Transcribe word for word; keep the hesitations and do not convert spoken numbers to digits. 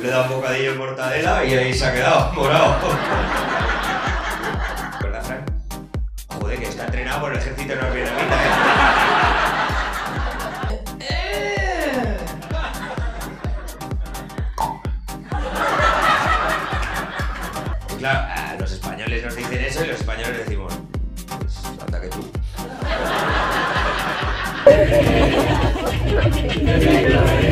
Le da un bocadillo de mortadela y ahí se ha quedado morado. ¿Verdad, Frank? Joder, que está entrenado por el ejército norvietnamita, ¿eh? Y claro, a los españoles nos dicen eso y los españoles decimos, pues anda que tú.